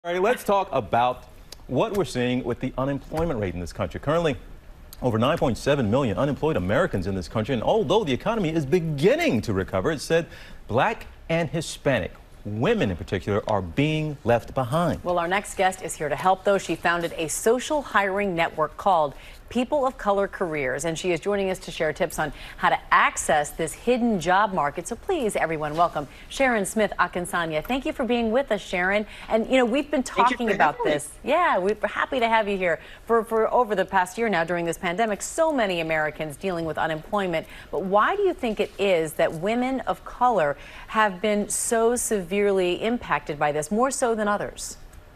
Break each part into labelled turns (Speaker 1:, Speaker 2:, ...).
Speaker 1: All right, let's talk about what we're seeing with the unemployment rate in this country. Currently, over 9.7 million unemployed Americans in this country, and although the economy is beginning to recover, it said Black and Hispanic women in particular are being left behind.
Speaker 2: Well, our next guest is here to help, though. She founded a social hiring network called People of Color Careers, and she is joining us to share tips on how to access this hidden job market. So please, everyone, welcome Sharon Smith Akinsanya. Thank you for being with us, Sharon. And, you know, we've been talking about this. Yeah, we're happy to have you here. For over the past year now during this pandemic, so many Americans dealing with unemployment. But why do you think it is that women of color have been so severely impacted by this, more so than others?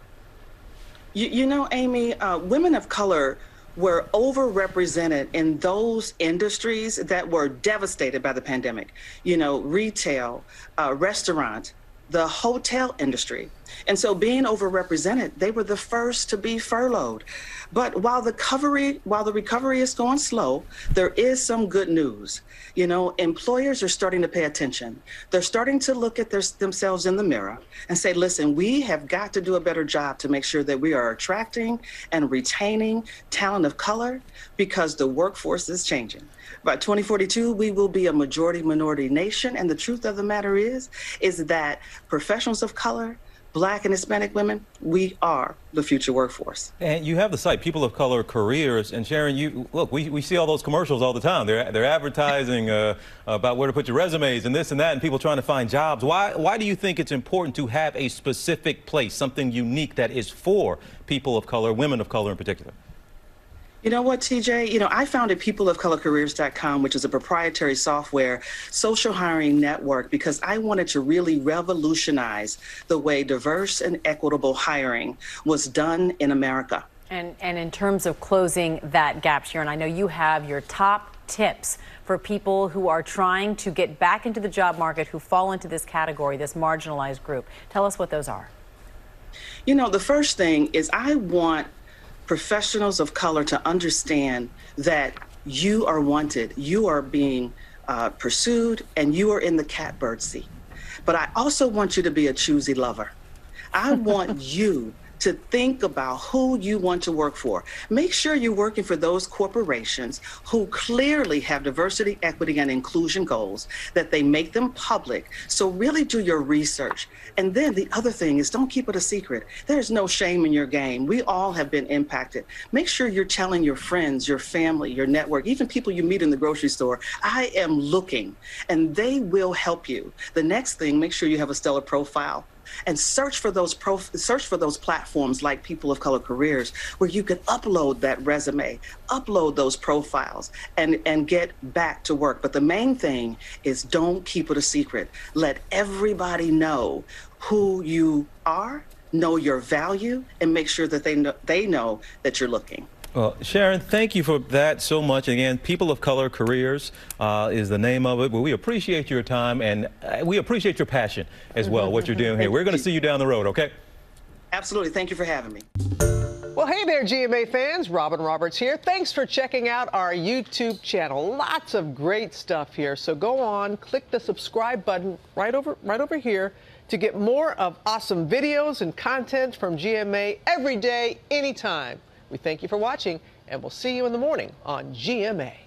Speaker 3: You know, Amy, women of color were overrepresented in those industries that were devastated by the pandemic. You know, retail, restaurant, the hotel industry. And so being overrepresented, they were the first to be furloughed. But while the recovery is going slow, there is some good news. You know, employers are starting to pay attention. They're starting to look at themselves in the mirror and say, listen, we have got to do a better job to make sure that we are attracting and retaining talent of color because the workforce is changing. By 2042, we will be a majority-minority nation. And the truth of the matter is that professionals of color, Black and Hispanic women, we are the future workforce.
Speaker 1: And you have the site, People of Color Careers. And Sharon, look, we see all those commercials all the time. They're advertising about where to put your resumes and this and that, and people trying to find jobs. Why do you think it's important to have a specific place, something unique that is for people of color, women of color in particular?
Speaker 3: You know what, TJ? You know, I founded peopleofcolorcareers.com, which is a proprietary software social hiring network, because I wanted to really revolutionize the way diverse and equitable hiring was done in America.
Speaker 2: And in terms of closing that gap, Sharon, I know you have your top tips for people who are trying to get back into the job market, who fall into this category, this marginalized group. Tell us what those are.
Speaker 3: You know, the first thing is I want professionals of color to understand that you are wanted, you are being pursued, and you are in the catbird seat. But I also want you to be a choosy lover. I want you to think about who you want to work for. Make sure you're working for those corporations who clearly have diversity, equity, and inclusion goals, that they make them public. So really do your research. And then the other thing is, don't keep it a secret. There's no shame in your game. We all have been impacted. Make sure you're telling your friends, your family, your network, even people you meet in the grocery store, I am looking, and they will help you. The next thing, make sure you have a stellar profile. And search for those platforms like People of Color Careers, where you can upload that resume, upload those profiles, and get back to work. But the main thing is, don't keep it a secret. Let everybody know who you are, know your value, and make sure that they know that you're looking.
Speaker 1: Well, Sharon, thank you for that so much. Again, People of Color Careers is the name of it. But we appreciate your time, and we appreciate your passion as well, what you're doing here. We're going to see you down the road, okay?
Speaker 3: Absolutely. Thank you for having me.
Speaker 4: Well, hey there, GMA fans. Robin Roberts here. Thanks for checking out our YouTube channel. Lots of great stuff here. So go on, click the subscribe button right over here to get more of awesome videos and content from GMA every day, anytime. We thank you for watching, and we'll see you in the morning on GMA.